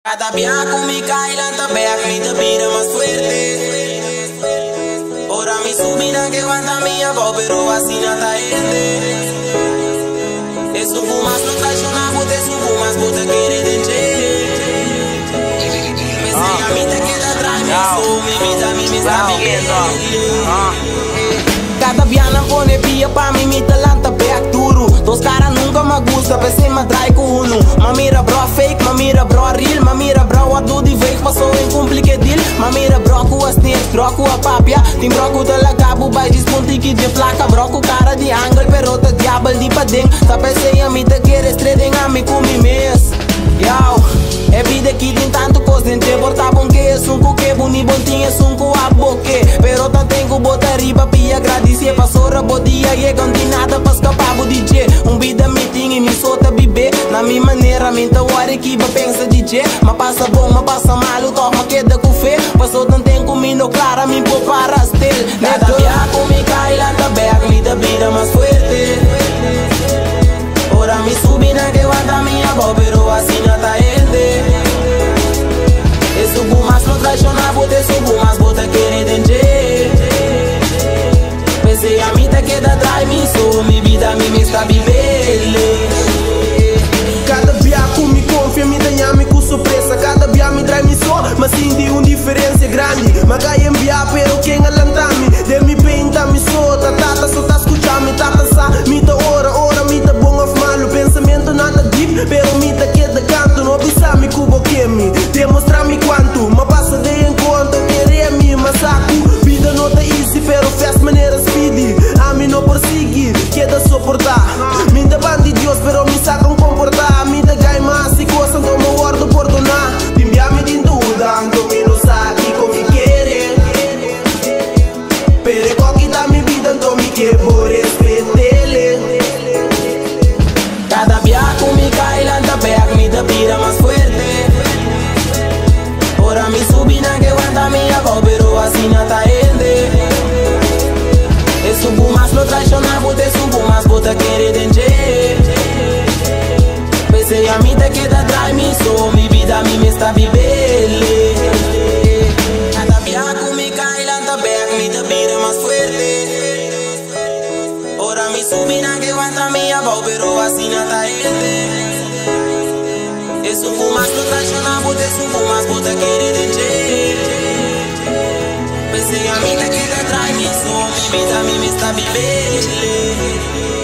Cada viaje me cae la back, me te pide más fuerte. Ahora mi subida que aguanta mi abo, pero así nada ende. Es un fumas no traicionamos, es un fumas puta quiere denche. Me sei a mí te queda atrás, mi vida mi me está viviendo. Cada viana pone pia pa mim me talanta back duro. Dos caras nunca me gusta, pensei me trai com uno. Ma mira bro fake, ma mira bro real, ma mira bro a do de vez passou em complique deal. Ma mira bro com a snake, bro com a papia. Tem bro com de la cabo, vai desponte que de placa. Bro com cara de angle, pero te diablo de padeng. Tá pensei a mim te queres trading a mim com mi mes. Yo, é vida que tem tanto coisa em te portar bom que é sunco que boni bom tinha sunco a boque. Pero tá tenho botar riba pia agradecer passou a bodia e não nada para escapar do DJ. Vida me tinha e me solta bebê. Na minha maneira, me tá hora que vai pensa DJ. Mas passa bom, mas passa mal, o toque queda com fé. Passou tanto tempo, me não clara, me pôr para as tel. Cada viaje me cai lá da back, me da vida mais forte. Ora me subi na que aguanta minha voz, pero assim não tá ende. Eu subo mais não traiciona, bote subo mais, bota querer denche. Pensei a mim te queda atrás, me sou, minha vida me está vivendo. Cada viaje me confia, me danha-me com surpresa. Cada viaje me trai me só, mas sim de diferença grande. Mas cai em viaje, pero quem alanta-me de me pinta, me solta, tata, só tá escutando, tata, sa, me tá ora, me tá bom of malo. Pensamento nada deep, pero me tá queda canto. Não avisa me cubo que me demonstra-me quanto. Mas passa de encontro, querer me massacro. Vida não tá easy, pero faz maneira speedy. A mim não perseguir, queda suportar. Me dá ban de Deus, pero me sacam comportar. Me dá gai mas e coisa, então me guardo por donar. Envia-me de dúvida, então me não sabe como me querer. Pero qualquer da minha vida, então me quer por respeitele. Cada viaje me cai lá da back, me da vida mais forte. Ora me subi na que aguanta minha voz, pero assim não tá ende. Eu subo mais não traiciona, bote subo mais, bota querer denche. Pensei a mim te queda atrás, me sou, minha vida me está vivendo. Cada viaje me cai lá da back, me da vida mais forte. Ora me subi na que aguanta minha voz, pero assim não tá ende. Eu subo mais não traiciona, bote subo mais, bota querer denche. Pensei a mim te queda atrás, me sou, minha vida me está vivendo.